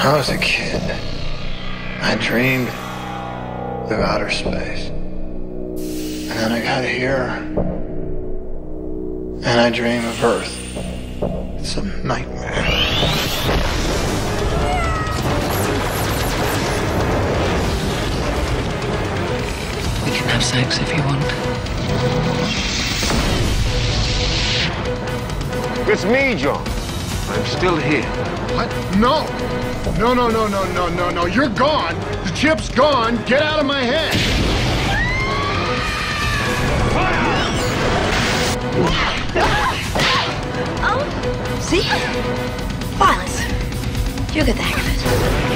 I was a kid, I dreamed of outer space. And then I got here, and I dream of Earth. It's a nightmare. We can have sex if you want. It's me, John. I'm still here. What? No! No. You're gone. The chip's gone. Get out of my head. Oh, see? Violence. You'll get the hang of it.